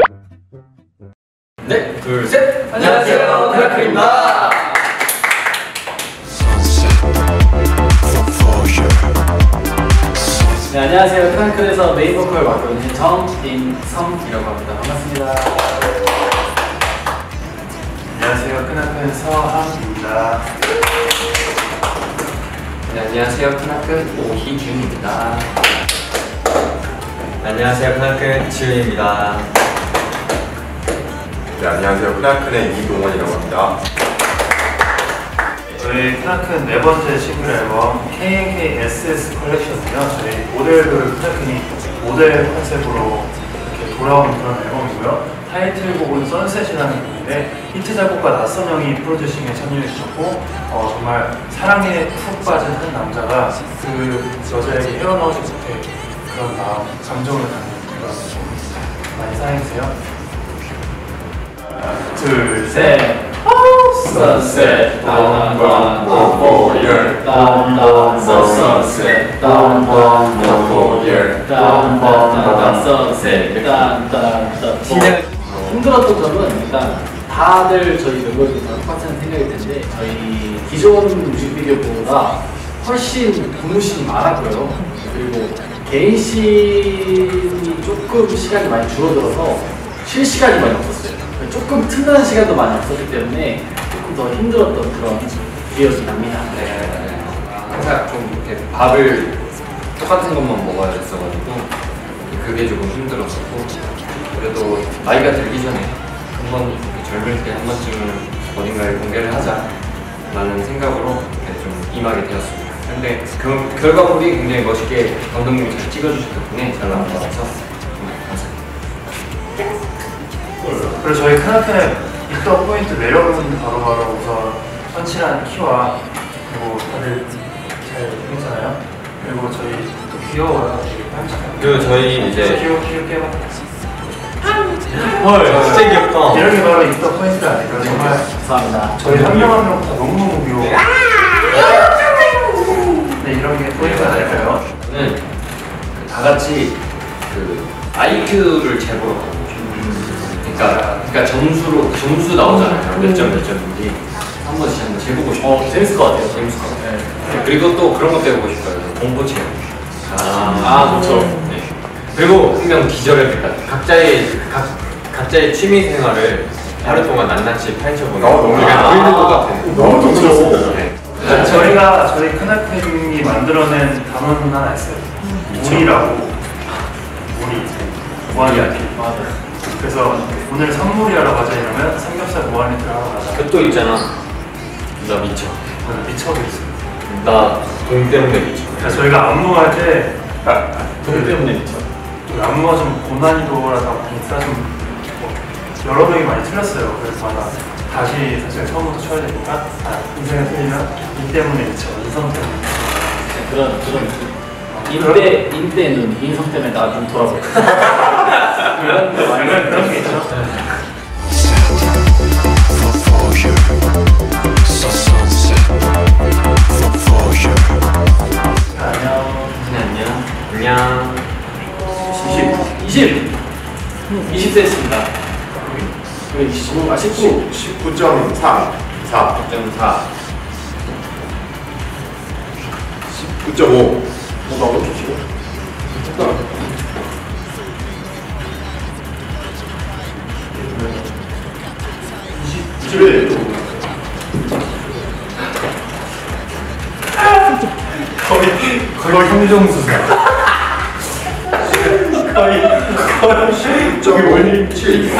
네, 둘, 셋! 안녕하세요, 크나큰입니다. 네, 안녕하세요. 크나큰에서 메인 보컬 맡고 있는 정인성이라고 합니다. 반갑습니다. 안녕하세요, 크나큰 서항입니다. 네, 안녕하세요, 크나큰 오희준입니다. 안녕하세요, 크나큰 지훈입니다. 네, 안녕하세요. 크나큰의 이동원이라고 합니다. 저희 크나큰 네 번째 싱글 앨범 KNKSS 컬렉션이요. 저희 모델들 크나큰이 모델 컨셉으로 이렇게 돌아온 그런 앨범이고요. 타이틀곡은 선셋이라는 곡인데 히트 작곡가 낯선형이 프로듀싱에 참여해 주셨고 정말 사랑에 푹 빠진 한 남자가 그 여자에게 헤어나오지 못해 그런 마음, 감정을 담는 그런 곡입니다. 많이 사랑해주세요. 둘, 셋. Sunset, down, down, for your down, down, sunset, down, down, for your down, down, sunset, down, down. 진짜 힘들었던 점은 일단 다들 저희 멤버들이 다 똑같은 생각일 텐데 저희 기존 뮤직비디오보다 훨씬 군무신이 많았고요. 그리고 개인 씬이 조금 시간이 많이 줄어들어서 쉴 시간이 많이 없었어요. 조금 틈나는 시간도 많이 없었기 때문에 조금 더 힘들었던 그런 기억이 납니다. 네, 항상 좀 이렇게 밥을 똑같은 것만 먹어야 됐어가지고 그게 조금 힘들었었고, 그래도 나이가 들기 전에 한번 젊을 때 한 번쯤은 어딘가에 공개를 하자라는 생각으로 이렇게 좀 임하게 되었습니다. 근데 그 결과물이 굉장히 멋있게 감독님이 잘 찍어주신 덕분에 잘 나온 것 같아서 정말 감사합니다. 그리고 저희 크나큰의 입덕 포인트 매력은 바로 우선 선칠한 키와 그리고 다들 잘 보이잖아요. 그리고 저희 또 귀여워요. 그리고 저희 이제 귀엽게 막 헐 진짜 귀엽다. 이런 게 바로 입덕 포인트 아닐까요? 정말 감사합니다. 저희 한 명 한 명 다 너무너무 귀여워. 네, 이런 게 포인트 아닐까요? 저는 다 같이 그 IQ를 재보러 가고 그러니까 점수 나오잖아요. 몇 점인지 한 번씩 한번 재보고 싶어요. 재밌을 것 같아요. 재밌을 것 같아요. 네. 그리고 또 그런 거 배우고 싶어요. 공포 체험. 그렇죠. 네. 그리고 한 명 기절을 각자의 취미 생활을 하루 동안 낱낱이 파헤쳐보는 너무 재밌는 것 같아요. 너무 좋죠. 네. 저희 크나큰이 만들어낸 단어는 하나 있어요. 무리라고. 무한리필. 맞아요. 그래서 오늘 선물이 하러 가자 이러면 삼겹살 무한리필 하러 가자. 그 또 있잖아. 나 미쳐. 저는 미쳐도 있어요. 나 돈 때문에 미쳐. 그래서 저희가 안무할 때 돈 때문에 미쳐. 안무가 좀 고난이도라다 보니까 좀 여러 명이 많이 틀렸어요. 그래서 다시 사실 처음부터 쳐야 되니까 인생을 틀리면 인 때문에 미쳐, 인성 때문에 그런 인대는 인성 때문에 나 좀 돌아보고 그런 게 있죠. 안녕. 20세 했습니다. 19. 19.4. 4.4. 19.5. 뭐가 어떻게 치고? 거의 형정수사. 거의 19.7.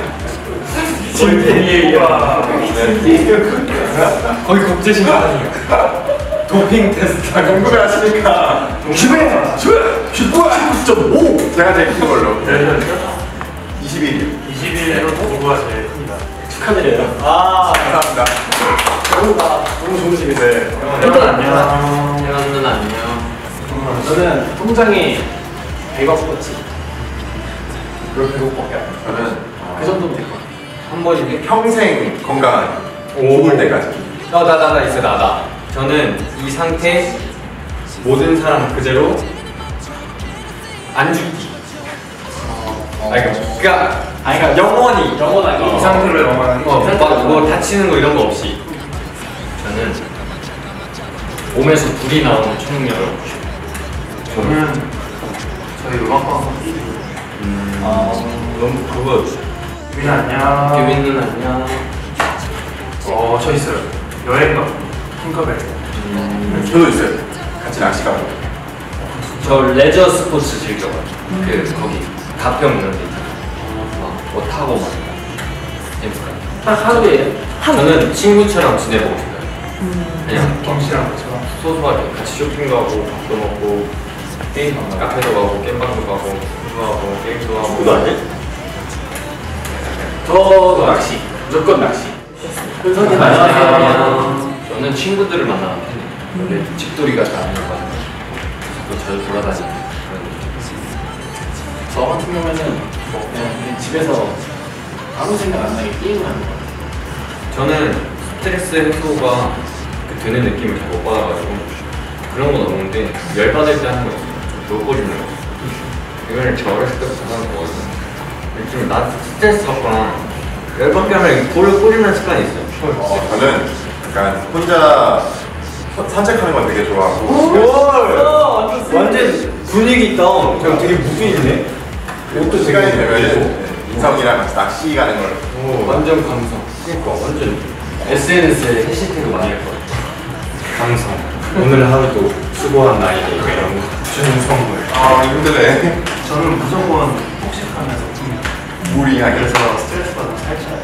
거의 국제신문이에요. 도핑 테스트 궁금해하시니까 19.5. 제가 제일 큰 걸로. 21이요. 21로 누구가 제일 큽니다. 축하드려요. 감사합니다. 너무 좋으시겠어요. 일단 안녕. 태연은 안녕. 저는 통장에 100억 꽂지. 그걸 100억밖에 안 돼. 저는 그 정도면 될 것 같아요. 한 번인데? 평생 건강한 죽을 때까지. 나 있어. 저는 이 상태 모든 사람 그대로 안 죽기. 그러니까 아니 그러니까 영원히 영원하게 이 상태로 영원하게. 뭐 다치는 거 이런 거 없이. 저는 몸에서 불이 나오는 초능력을 갖고 싶어요. 저는 저희 음악방 너무 그거. 규빈 안녕. 규빈은 안녕. 저 있어요. 여행 가고 핑커벨. 저도 있어요. 같이 낚시 가고. 저 레저 스포츠 즐겨봐요. 거기 가평 이런 데 있잖아요. 뭐 타고 막 재밌어요. 딱 하루에 저는 친구처럼 지내보고 싶어요. 그냥 경씨랑 같이 가. 소소하게 같이 쇼핑도 하고 밥도 먹고 게임 카페도 가고 게임방도 가고 공부도 하고 게임도 하고. 그거 아니? 저 낚시 무조건 낚시. 은석이 안녕하세요. 저는 친구들을 만나는 편이에요. 원래 집돌이가 다 아닌 것 같아요. 또 자주 돌아다니는 그런 느낌. 저 같은 경우에는 뭐 그냥 집에서 아무 생각 안 나게 게임을 하는 거예요. 저는 스트레스 해소가 되는 느낌을 잘 못 받아가지고 그런 건 없는데 열받을 때 하는 거 있어요. 놀거리는 거. 이거는 저 어렸을 때부터 하는 거거든요. 지금 나 스트레스 받거나 열받게 하면 볼을 꼬리는 습관이 있어요. 저는 약간 혼자 산책하는 건 되게 좋아하고. 완전 분위기 있다. 저 되게 무빙이네. 또 시간이 되면은 인성이랑 같이 낚시 가는 걸. 완전 감성. 그러니까 완전 SNS에 해시태그 많이 할 거예요. 감성. 오늘 하루도 수고한 나이에 이런 거. 주는 선물. 힘드네. 저는 무조건 폭식하면서 무리하게. 그래서 스트레스 받으면 살쪄요.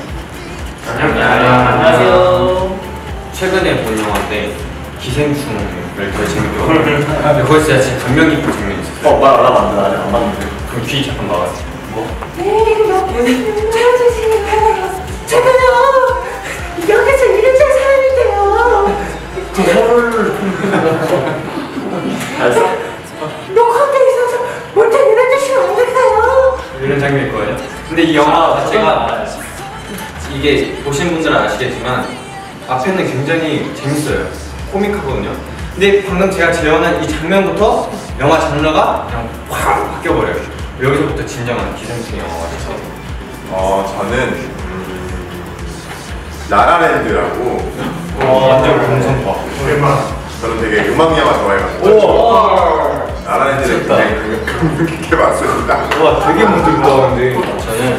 안녕하세요. 최근에 본 영화인데 기생충을 되게 재밌게 봤어요. 거기서 진짜 감명 깊은 장면이 있었어요. 말 안 하면 안 돼. 아직 안 봤는데. 그럼 귀 잠깐 막았어. 뭐? 제가요 여기서 이런 사람이 돼요. 알았어. 녹화돼 있어서 먼저 이런 짓이 안 됐어요. 이런 장면이 있거든요. 근데 이 영화 자체가 이게 보신 분들은 아시겠지만 앞에는 굉장히 재밌어요. 코믹하거든요. 근데 방금 제가 재현한 이 장면부터 영화 장르가 그냥 확 바뀌어버려요. 여기서부터 진정한 기생충 영화가 됐어요. 저는 라라랜드라고. 완전 감성파. 대박. 저는 되게 음악 영화 좋아해가지고. 라라랜드를 굉장히 감명 깊게 봤습니다. 와 되게 문득떠는데 저는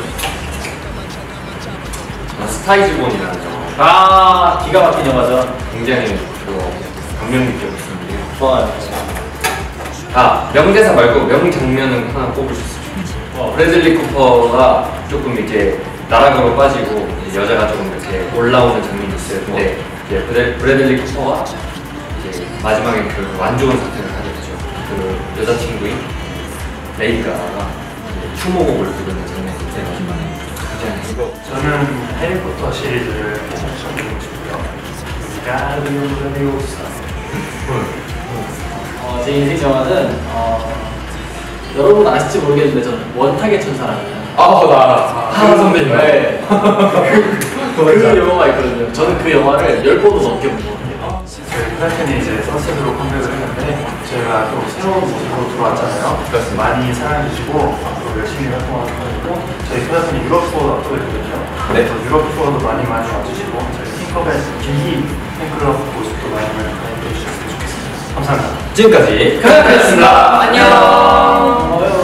스타이즈본이라는 영화 기가 막힌 영화죠. 굉장히 그거 감명 깊게 봤었는데요. 좋아요. 명대사 말고 명장면은 하나 꼽을 수 있어요. 브래들리 쿠퍼가 조금 이제 나락으로 빠지고 이제 여자가 조금 이렇게 올라오는 장면이 있어요. 근데 이제 브래들리 쿠퍼가 이제 마지막에 그 안 좋은 선택을 하게 되죠. 그 여자친구인 레이디 가가가 추모곡을 부르는 장면이 있어요. 굉장히 저는 해리포터 시리즈를 꼭 시작해보고 싶고요. 가디오 레비오사. 제 인생 영화는 여러분 아실지 모르겠는데 저는 원탁의 천사라는 나 알아. 하하 선배님. 네. 그 영화가 있거든요. 저는 그 영화를 10번도 넘게 본 것 같아요. 저희 플라텐이 이제 선셋으로 컴백을 했는데 저희가 또 새로운 모습으로 들어왔잖아요. 그렇습니다. 많이 사랑해주시고 앞으로 열심히 활동하는 거고 저희 플라텐이 유럽 투어도 앞두고 있거든요. 네. 그래서 유럽 투어도 많이 와주시고 저희 핑커벨 김희 팬클럽 모습도 많이 가입해 주셨으면 좋겠습니다. 감사합니다. 지금까지 크라크였습니다. 안녕.